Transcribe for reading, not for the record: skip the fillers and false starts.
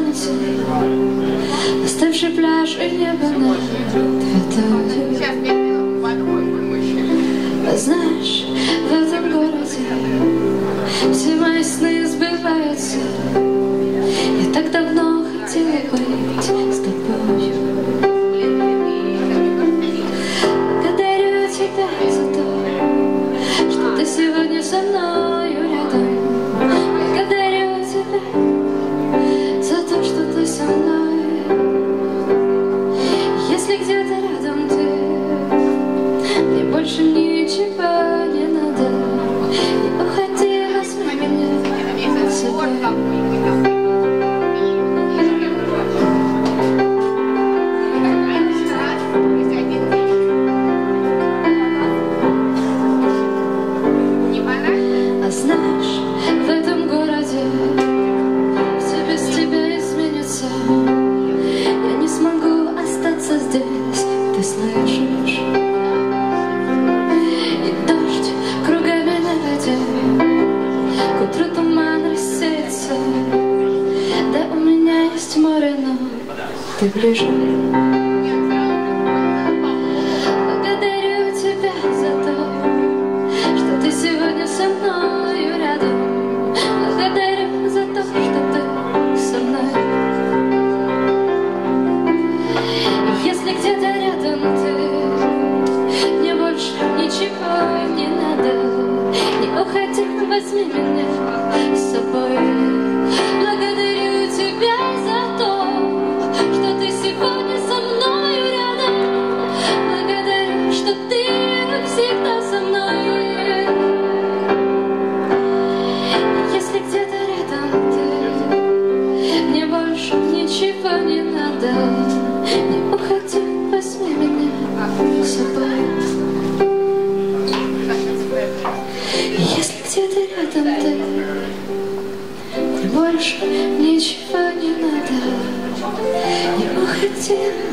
останется остывший пляж и небо над водой. А знаешь, в этом городе все мои сны сбываются. Я так давно хотела быть с тобой. Благодарю тебя за то, что ты сегодня со мною рядом. Благодарю тебя за то, что ты со мной. Если где-то рядом ты, мне больше ничего не надо. Не уходи, возьми меня с собой. А знаешь, в этом городе все без тебя изменится. Я не смогу остаться здесь, ты слышишь? И дождь кругами на воде, к утру туман рассеется. Да, у меня есть море, но ты ближе. Благодарю тебя за то, что ты сегодня со мною рядом. Благодарю за то, что ты со мной. Если где-то рядом ты, мне больше ничего не надо. Не уходи, возьми меня с собой. Благодарю тебя за то, что ты сегодня со мною рядом. Благодарю, что ты всегда со мной. Если где-то рядом ты, мне больше ничего не надо. Не уходи, возьми меня с собой. Если где-то рядом ты, мне больше ничего не надо. Не уходи.